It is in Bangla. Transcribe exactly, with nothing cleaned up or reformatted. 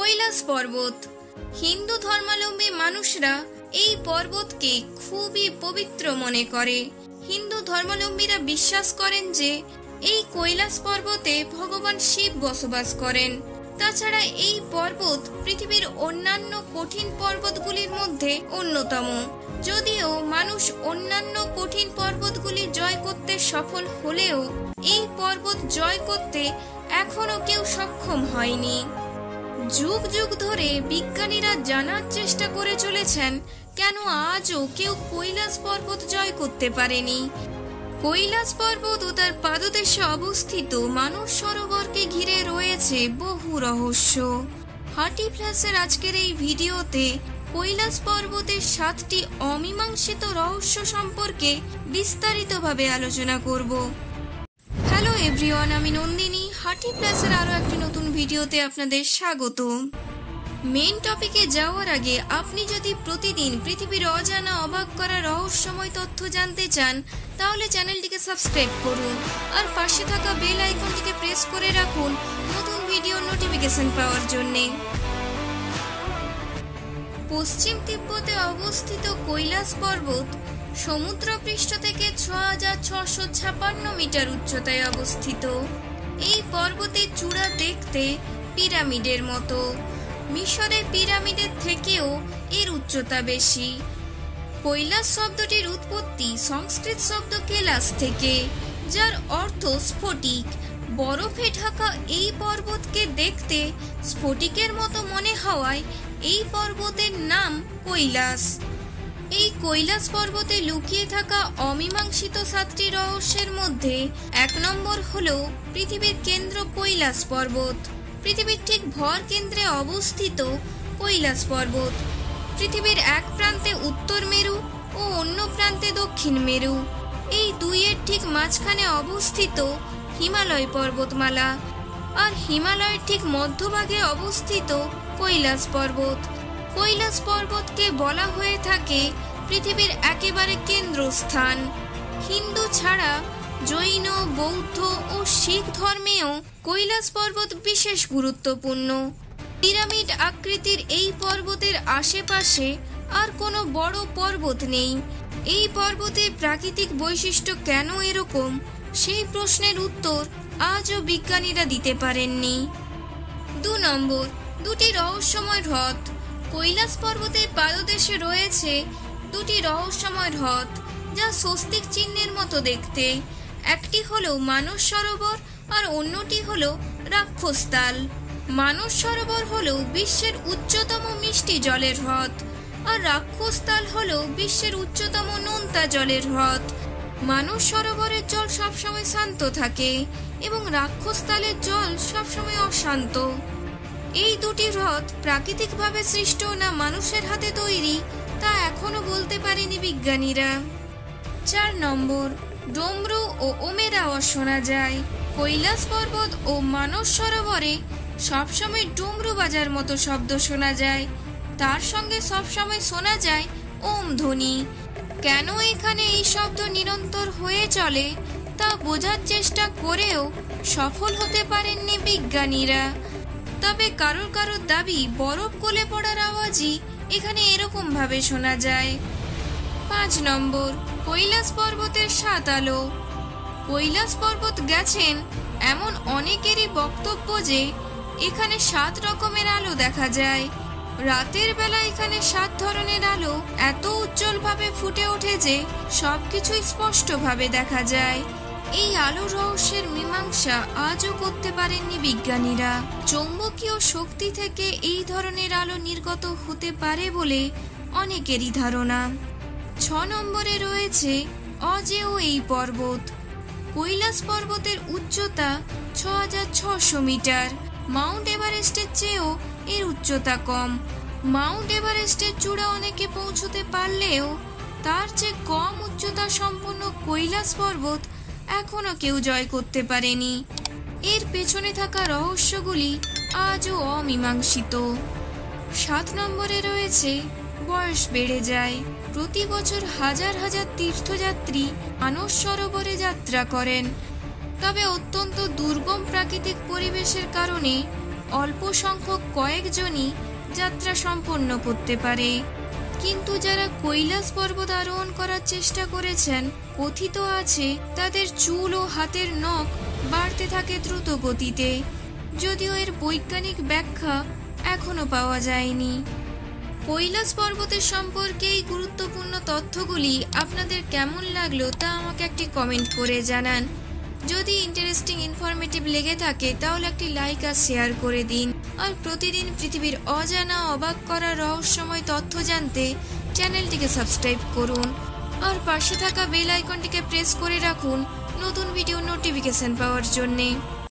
কৈলাস পর্বত। হিন্দু ধর্মাবলম্বী মানুষরা এই পর্বতকে খুবই পবিত্র মনে করে। হিন্দু ধর্মাবলম্বীরা বিশ্বাস করেন যে এই কৈলাস পর্বতে ভগবান শিব বসবাস করেন। তাছাড়া এই পর্বত পৃথিবীর অন্যান্য কঠিন পর্বতগুলির মধ্যে অন্যতম। যদিও মানুষ অন্যান্য কঠিন পর্বতগুলি জয় করতে সফল হলেও এই পর্বত জয় করতে এখনো কেউ সক্ষম হয়নি। যুগ যুগ ধরে বিজ্ঞানীরা জানার চেষ্টা করে চলেছেন কেন আজও কেউ কৈলাস পর্বত জয় করতে পারেনি। কৈলাস পর্বত ও তার পাদদেশে অবস্থিত মানস সরোবরকে ঘিরে রয়েছে বহু রহস্য। হার্টি ফ্ল্যাশের আজকের এই ভিডিওতে কৈলাস পর্বতের সাতটি অমীমাংসিত রহস্য সম্পর্কে বিস্তারিতভাবে আলোচনা করব। হ্যালো এভরিওয়ান, আমি নন্দিনী। হার্টি ফ্ল্যাশের আরও একটি নতুন ভিডিওতে আপনাদের স্বাগত। মেইন টপিকে যাওয়ার আগে আপনি যদি প্রতিদিন পৃথিবীর অজানা অবাক করা রহস্যময় তথ্য জানতে চান তাহলে চ্যানেলটিকে সাবস্ক্রাইব করুন আর পাশে থাকা বেল আইকনটিকে প্রেস করে রাখুন নতুন ভিডিওর নোটিফিকেশন পাওয়ার জন্যে। পশ্চিম তিব্বতে অবস্থিত কৈলাস পর্বত সমুদ্রপৃষ্ঠ থেকে ছ হাজার ছশো ছাপান্ন মিটার উচ্চতায় অবস্থিত। এই পর্বতের চূড়া দেখতে পিরামিডের মতো। মিশরের পিরামিডের থেকেও এর উচ্চতা বেশি। কৈলাস শব্দটির উৎপত্তি সংস্কৃত শব্দ কেলাস থেকে, যার অর্থ স্ফটিক। বরফে ঢাকা এই পর্বতকে দেখতে স্ফটিকের মতো মনে হওয়ায় এই পর্বতের নাম কৈলাস। এই কৈলাস পর্বতে লুকিয়ে থাকা অমীমাংসিত সাতটি রহস্যের মধ্যে এক নম্বর হলো পৃথিবীর কেন্দ্র কৈলাস পর্বত। পৃথিবীর ঠিক ভর কেন্দ্রে অবস্থিত কৈলাস পর্বত। পৃথিবীর এক প্রান্তে উত্তর মেরু ও অন্য প্রান্তে দক্ষিণ মেরু। এই দুইয়ের ঠিক মাঝখানে অবস্থিত হিমালয় পর্বতমালা আর হিমালয়ের ঠিক মধ্যভাগে অবস্থিত কৈলাস পর্বত। কৈলাস পর্বতকে বলা হয়ে থাকে পৃথিবীর একেবারে কেন্দ্রস্থান। হিন্দু ছাড়া জৈন, বৌদ্ধ ও শিখ ধর্মেও কৈলাস পর্বত বিশেষ গুরুত্বপূর্ণ। পিরামিড আকৃতির এই পর্বতের আশেপাশে আর কোনো বড় পর্বত নেই। এই পর্বতের প্রাকৃতিক বৈশিষ্ট্য কেন এরকম সেই প্রশ্নের উত্তর আজও বিজ্ঞানীরা দিতে পারেননি। দু নম্বর, দুটি রহস্যময় হ্রদ। কৈলাস পর্বতের পাদদেশে রয়েছে দুটি রহস্যময় হ্রদ যা স্বস্তিক চিহ্নের মতো দেখতে। একটি হলো মানস সরোবর আর অন্যটি হলো রাক্ষসতাল। মানস সরোবর হলো বিশ্বের উচ্চতম মিষ্টি জলের হ্রদ আর রাক্ষসতাল হলো বিশ্বের উচ্চতম নোনতা জলের হ্রদ। মানস সরোবরের জল সবসময় শান্ত থাকে এবং রাক্ষসতালের জল সবসময় অশান্ত। এই দুটি হ্রদ প্রাকৃতিকভাবে সৃষ্ট না মানুষের হাতে তৈরি তা এখনো বলতে পারেনি বিজ্ঞানীরা। চার নম্বর, ডমরু ও ওমের আওয়াজ শোনা যায়। কৈলাস পর্বত ও মানস সরোবরে সবসময় ডমরু বাজার মতো শব্দ শোনা যায়। তার সঙ্গে সবসময় শোনা যায় ওম ধ্বনি। কেন এখানে এই শব্দ নিরন্তর হয়ে চলে তা বোঝার চেষ্টা করেও সফল হতে পারেননি বিজ্ঞানীরা। তবে কারোর কারোর দাবি বরফ গলে পড়ার আওয়াজই এখানে এরকম ভাবে শোনা যায়। পাঁচ নম্বর, কৈলাস পর্বতের সাত আলো। কৈলাস পর্বত গেছেন এমন অনেকেরই বক্তব্য যে এখানে সাত রকমের আলো দেখা যায়। রাতের বেলা এখানে সাত ধরনের আলো এত উজ্জ্বলভাবে ফুটে ওঠে যে সবকিছুই স্পষ্টভাবে দেখা যায়। এই আলো রহস্যের মীমাংসা আজও করতে পারেননি বিজ্ঞানীরা। চৌম্বকীয় শক্তি থেকে এই ধরনের আলো নির্গত হতে পারে বলে অনেকেরই ধারণা। ছ নম্বরে রয়েছে অজেয় এই পর্বত। কৈলাস পর্বতের উচ্চতা ছ হাজার ছশো মিটার। মাউন্ট এভারেস্টের চেয়েও এর উচ্চতা কম। মাউন্ট এভারেস্টের চূড়া অনেকে পৌঁছতে পারলেও তার চেয়ে কম উচ্চতা সম্পন্ন কৈলাস পর্বত এখনো কেউ জয় করতে পারেনি। এর পেছনে থাকা রহস্যগুলি আজও অমীমাংসিত। সাত নম্বরে রয়েছে বয়স বেড়ে যায়। প্রতি বছর হাজার হাজার তীর্থযাত্রী মানস সরোবরে যাত্রা করেন, তবে অত্যন্ত দুর্গম প্রাকৃতিক পরিবেশের কারণে অল্প সংখ্যক কয়েকজনই যাত্রা সম্পন্ন করতে পারে। কিন্তু যারা কৈলাস পর্বত আরোহণ করার চেষ্টা করেছেন, কথিত আছে তাদের চুল ও হাতের নখ বাড়তে থাকে দ্রুত গতিতে, যদিও এর বৈজ্ঞানিক ব্যাখ্যা এখনো পাওয়া যায়নি। কৈলাস পর্বতের সম্পর্কে এই গুরুত্বপূর্ণ তথ্যগুলি আপনাদের কেমন লাগলো তা আমাকে একটি কমেন্ট করে জানান। যদি ইন্টারেস্টিং ইনফরমেটিভ লেগে থাকে তাহলে একটি লাইক আর শেয়ার করে দিন। আর প্রতিদিন পৃথিবীর অজানা অবাক করা রহস্যময় তথ্য জানতে চ্যানেলটিকে সাবস্ক্রাইব করুন আর পাশে থাকা বেল আইকনটিকে প্রেস করে রাখুন নতুন ভিডিও নোটিফিকেশন পাওয়ার জন্যে।